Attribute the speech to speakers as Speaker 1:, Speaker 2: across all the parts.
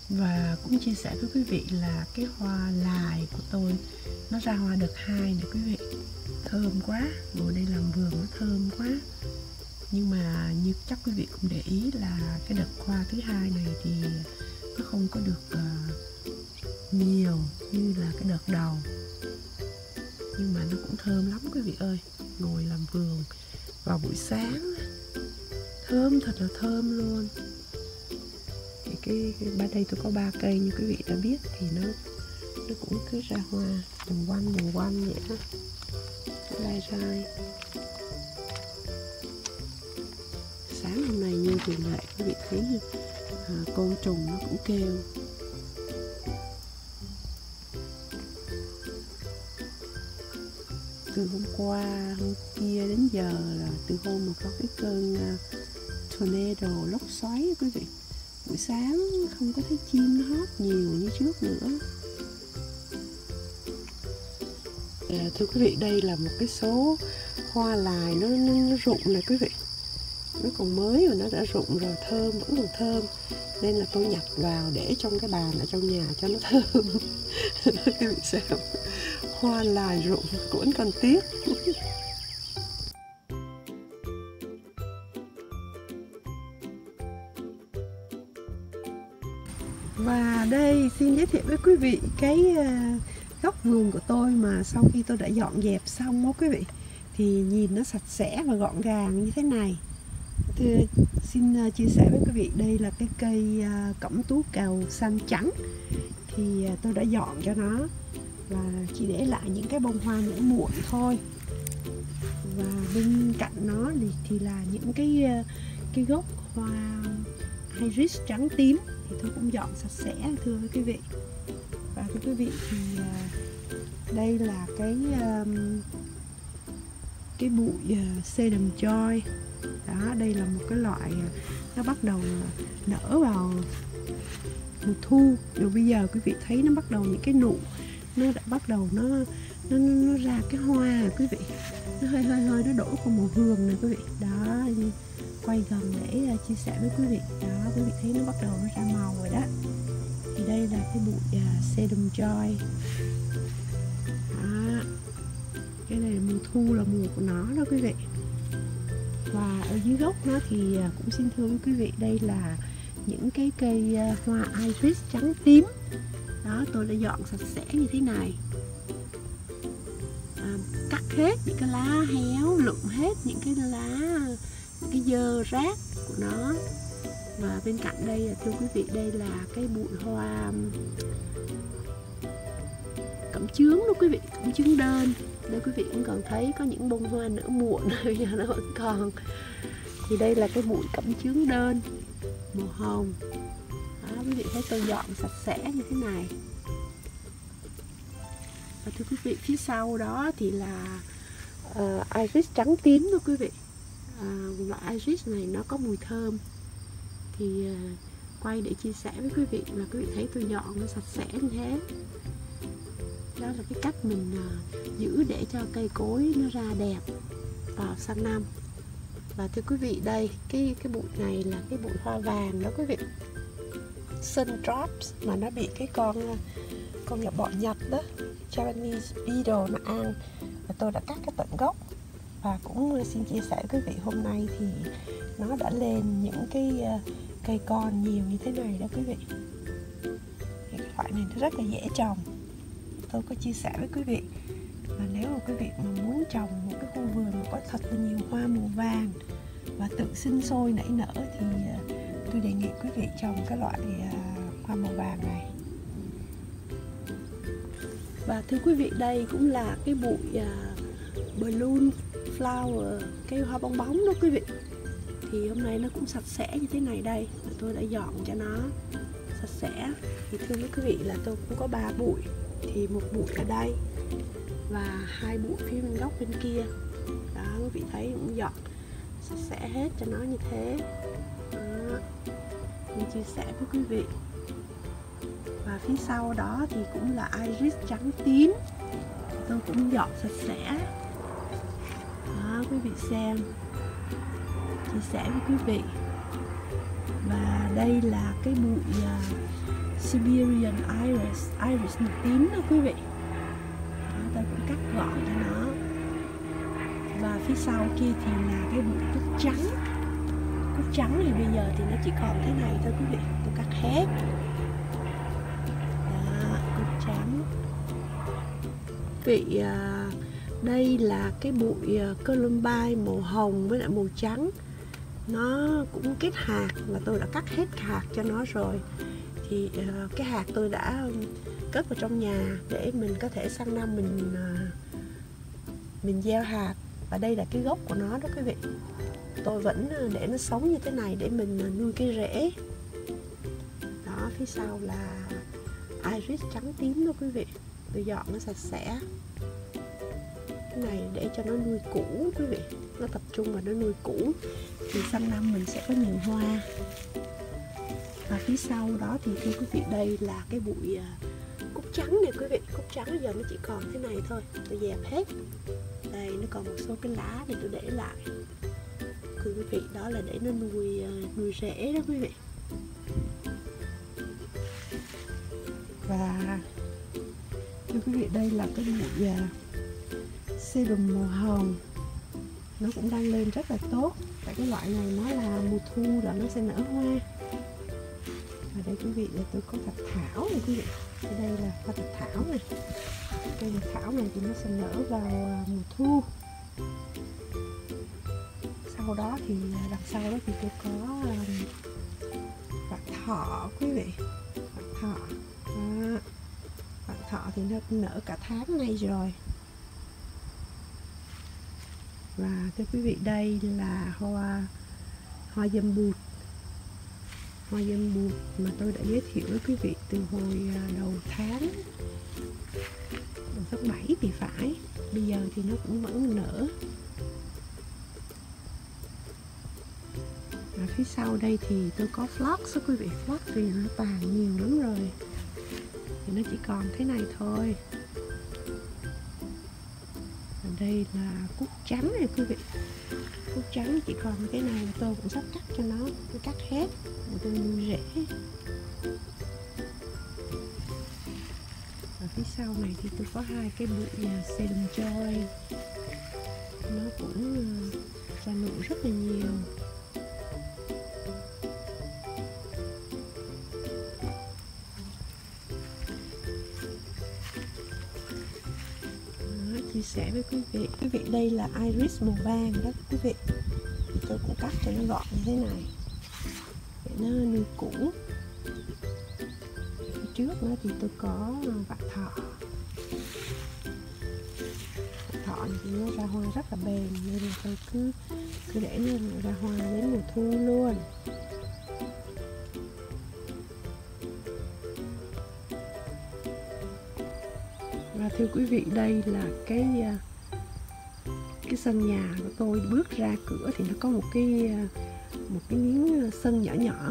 Speaker 1: Và cũng chia sẻ với quý vị là cái hoa lài của tôi nó ra hoa đợt 2 này quý vị. Thơm quá, ngồi đây làm vườn nó thơm quá. Nhưng mà như chắc quý vị cũng để ý là cái đợt hoa thứ 2 này thì nó không có được nhiều như là cái đợt đầu. Nhưng mà nó cũng thơm lắm quý vị ơi. Ngồi làm vườn vào buổi sáng thơm, thật là thơm luôn. Cái bên đây tôi có 3 cây như quý vị đã biết, thì nó cũng cứ ra hoa vòng quanh vậy đó, lai rai. Sáng hôm nay như thường lệ quý vị thấy côn trùng nó cũng kêu. Từ hôm qua hôm kia đến giờ là từ hôm mà có cái cơn tornado lốc xoáy quý vị, buổi sáng không có thấy chim nó hót nhiều như trước nữa. Thưa quý vị, đây là một cái số hoa lài nó rụng này quý vị. Nó còn mới mà nó đã rụng rồi, thơm, vẫn còn thơm. Nên là tôi nhặt vào để trong cái bàn ở trong nhà cho nó thơm. Quý vị xem, hoa lài rụng cũng vẫn còn tiếc. Và đây xin giới thiệu với quý vị cái góc vườn của tôi mà sau khi tôi đã dọn dẹp xong đó quý vị, thì nhìn nó sạch sẽ và gọn gàng như thế này. Tôi xin chia sẻ với quý vị, đây là cái cây cẩm tú cầu xanh trắng. Thì tôi đã dọn cho nó và chỉ để lại những cái bông hoa nở muộn thôi. Và bên cạnh nó thì là những cái gốc hoa iris trắng tím thì tôi cũng dọn sạch sẽ thưa với quý vị. Và thưa quý vị thì đây là cái bụi sedum joy. Đó, đây là một cái loại nó bắt đầu nở vào mùa thu. Rồi bây giờ quý vị thấy nó bắt đầu những cái nụ nó đã bắt đầu nó ra cái hoa quý vị. Nó hơi nó đổ vào màu hường này quý vị. Đó, quay gần để chia sẻ với quý vị. Đó, quý vị thấy nó bắt đầu nó ra màu rồi đó. Thì đây là cái bụi sedum joy. Đó, cái này là mùa thu, là mùa của nó đó quý vị. Và ở dưới gốc nó thì cũng xin thưa với quý vị, đây là những cái cây hoa iris trắng tím. Đó, tôi đã dọn sạch sẽ như thế này. Cắt hết những cái lá héo, lụm hết những cái lá, những cái dơ rác của nó. Và bên cạnh đây thưa quý vị, đây là cái bụi hoa cẩm chướng đó quý vị, cẩm chướng đơn. Đây quý vị cũng còn thấy có những bông hoa nở muộn, bây giờ nó vẫn còn. Thì đây là cái bụi cẩm chướng đơn màu hồng. Đó, quý vị thấy tôi dọn sạch sẽ như thế này. Và thưa quý vị, phía sau đó thì là iris trắng tím đó quý vị. Loại iris này nó có mùi thơm. Thì quay để chia sẻ với quý vị là quý vị thấy tôi dọn nó sạch sẽ như thế. Đó là cái cách mình giữ để cho cây cối nó ra đẹp vào sang năm. Và thưa quý vị, đây cái bụi này là cái bụi hoa vàng đó quý vị, Sundrops, mà nó bị cái con là bọ Nhật đó, Japanese beetle nó ăn. Và tôi đã cắt cái tận gốc. Và cũng xin chia sẻ với quý vị, hôm nay thì nó đã lên những cái cây con nhiều như thế này đó quý vị. Thì cái loại này nó rất là dễ trồng. Tôi có chia sẻ với quý vị là nếu mà quý vị mà muốn trồng một cái khu vườn mà có thật là nhiều hoa màu vàng và tự sinh sôi nảy nở thì tôi đề nghị quý vị trồng cái loại hoa màu vàng này. Và thưa quý vị, đây cũng là cái bụi balloon flower, cây hoa bong bóng đó quý vị. Thì hôm nay nó cũng sạch sẽ như thế này đây, và tôi đã dọn cho nó sạch sẽ. Thì thưa với quý vị là tôi cũng có 3 bụi, thì một bụi ở đây và 2 bụi phía bên góc bên kia. Đó, quý vị thấy cũng dọn sạch sẽ hết cho nó như thế. Đó, mình chia sẻ với quý vị. Và phía sau đó thì cũng là iris trắng tím, tôi cũng dọn sạch sẽ. Đó, quý vị xem, chia sẻ với quý vị. Và đây là cái bụi Siberian Iris, iris màu tím đó quý vị. Đó, tôi cũng cắt gọn cho nó. Và phía sau kia thì là cái bụi cúc trắng. Cúc trắng thì bây giờ thì nó chỉ còn thế này thôi quý vị. Tôi cắt hết. Đó, cúc trắng. Quý vị, đây là cái bụi columbine màu hồng với lại màu trắng. Nó cũng kết hạt và tôi đã cắt hết hạt cho nó rồi. Thì cái hạt tôi đã cất vào trong nhà để mình có thể sang năm mình gieo hạt. Và đây là cái gốc của nó đó quý vị. Tôi vẫn để nó sống như thế này để mình nuôi cái rễ. Đó, phía sau là iris trắng tím đó quý vị. Tôi dọn nó sạch sẽ. Cái này để cho nó nuôi củ quý vị. Nó tập trung vào nó nuôi củ. Thì sang năm mình sẽ có nhiều hoa. Và phía sau đó thì thưa quý vị, đây là cái bụi cúc trắng nè quý vị. Cúc trắng bây giờ nó chỉ còn thế này thôi. Tôi dẹp hết. Đây nó còn một số cái lá thì tôi để lại. Thưa quý vị, đó là để nó nuôi rễ đó quý vị. Và thưa quý vị, đây là cái bụi sedum màu hồng. Nó cũng đang lên rất là tốt. Tại cái loại này nó là mùa thu là nó sẽ nở hoa. Và đây quý vị, là tôi có thạch thảo này quý vị. Ở đây là hoa thạch thảo này. Cây thạch thảo này thì nó sẽ nở vào mùa thu. Sau đó thì đằng sau đó thì tôi có vạn thọ quý vị. Vạn thọ. Đó. Vạn thọ thì nó nở cả tháng nay rồi. Và thưa quý vị, đây là hoa dâm bụt. Hoa dâm bụt mà tôi đã giới thiệu với quý vị từ hồi đầu tháng 7 thì phải. Bây giờ thì nó cũng vẫn nở. Và phía sau đây thì tôi có phlox đó quý vị. Phlox thì nó tàn nhiều lắm rồi. Thì nó chỉ còn thế này thôi. Và đây là cúc trắng này quý vị. Cúc trắng chỉ còn cái này, tôi cũng sắp cắt cho nó. Tôi cắt hết để tôi nuôi rễ. Và phía sau này thì tôi có hai cái bụi sedum joy. Nó cũng ra nụ rất là nhiều. Chia sẻ với quý vị, đây là iris màu vàng đó quý vị. Tôi cũng cắt cho nó gọn như thế này để nó nuôi củ. Phía trước nữa thì tôi có vạn thọ. Vạn thọ thì nó ra hoa rất là bền, nên là tôi cứ để nó ra hoa đến mùa thu luôn. Và thưa quý vị, đây là cái sân nhà của tôi. Bước ra cửa thì nó có một cái miếng sân nhỏ nhỏ.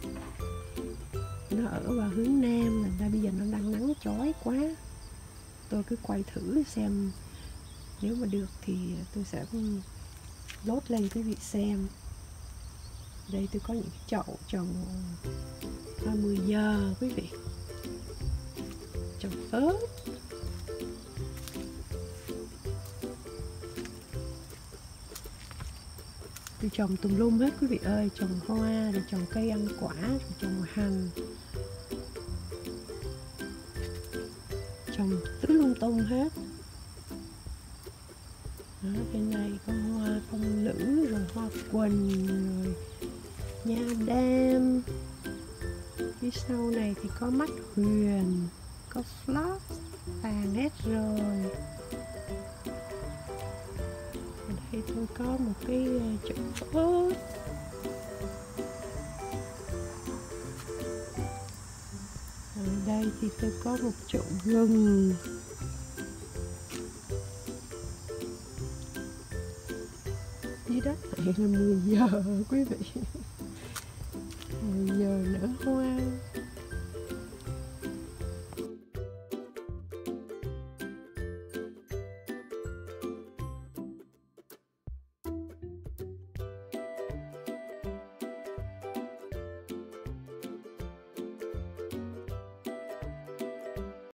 Speaker 1: Nó ở vào hướng nam, thành ra bây giờ nó đang nắng chói quá. Tôi cứ quay thử xem, nếu mà được thì tôi sẽ lốt lên quý vị xem. Đây tôi có những cái chậu trồng 10 giờ quý vị. Trồng ớt. Tôi trồng tùm lum hết quý vị ơi. Trồng hoa, rồi trồng cây ăn quả, rồi trồng hành. Trồng tứ lung tung hết. Đó, bên này có hoa phong lữ, rồi hoa quỳnh, rồi nha đam. Phía sau này thì có mắt huyền, có phlox, tàn hết rồi. Ở đây tôi có một cái chậu ớt. Ở đây thì tôi có một chậu gừng. Dưới đất này là 10 giờ quý vị. 10 giờ nở hoa.